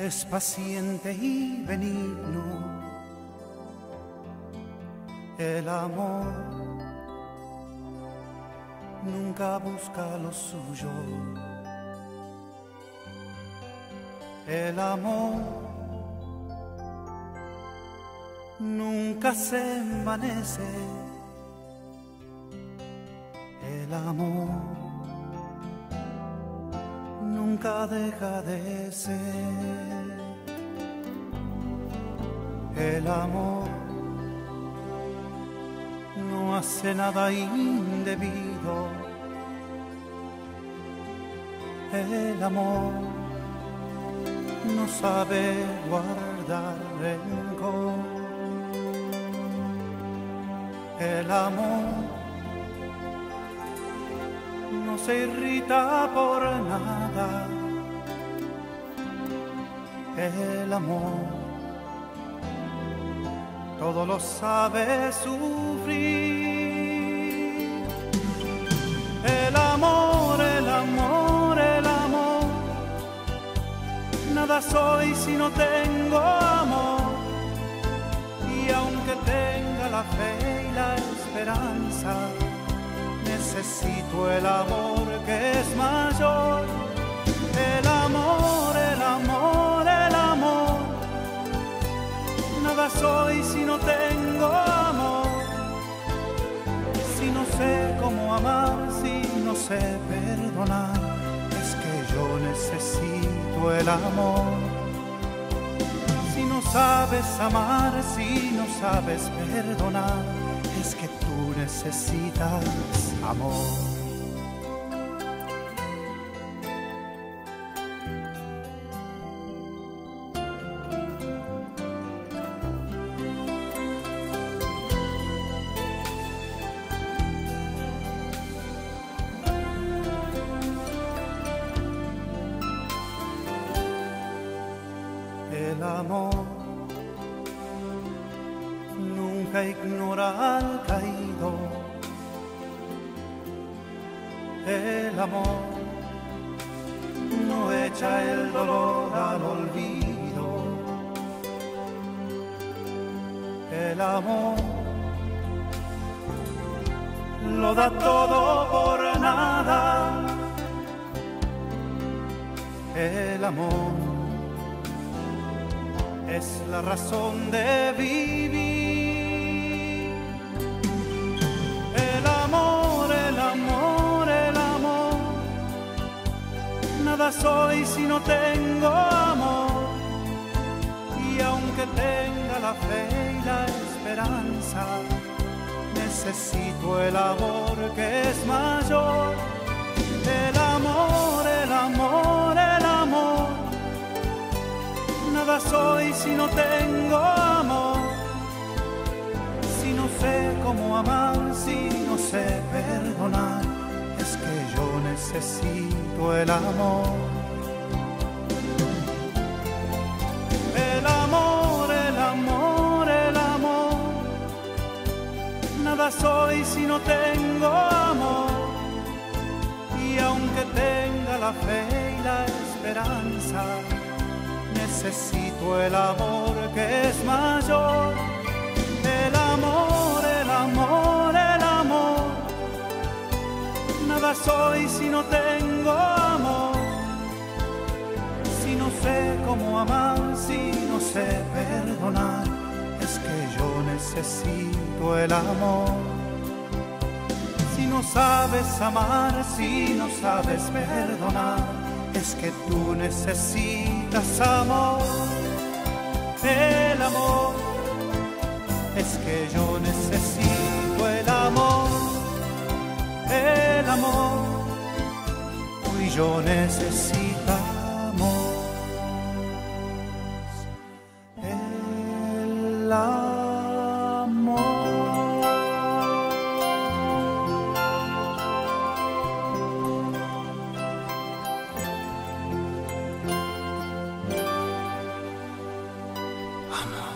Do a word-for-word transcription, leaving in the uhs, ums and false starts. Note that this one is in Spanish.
es paciente y benigno. El amor nunca busca lo suyo. El amor nunca se envanece. El amor nunca deja de ser. El amor no hace nada indebido. El amor no sabe guardar rencor. El amor no se irrita por nada. El amor todo lo sabe sufrir. El amor, el amor, el amor. Nada soy si no tengo amor. Y aunque tenga la fe y la esperanza, necesito el amor que es mayor. El amor, el amor, el amor. Nada soy si no tengo amor. Si no sé cómo amar, si no sé perdonar, es que yo necesito el amor. Si no sabes amar, si no sabes perdonar, es que tú necesitas amor. El amor nunca ignora al caído. El amor no echa el dolor al olvido. El amor lo da todo por nada. El amor es la razón de vivir. El amor, el amor, el amor. Nada soy si no tengo amor. Y aunque tenga la fe y la esperanza, necesito el amor que es mayor. El amor, el amor, el amor. Nada soy si no tengo amor. Si no sé cómo amar, si no sé perdonar, es que yo necesito el amor. El amor, el amor, el amor. Nada soy si no tengo amor. Y aunque tenga la fe y la esperanza, necesito el amor que es mayor. El amor, el amor, el amor. Nada soy si no tengo amor. Si no sé cómo amar, si no sé perdonar, es que yo necesito el amor. Si no sabes amar, si no sabes perdonar, es que tú necesitas amor. El amor es que yo necesito el amor. El amor, tú y yo necesitamos el amor. Amor.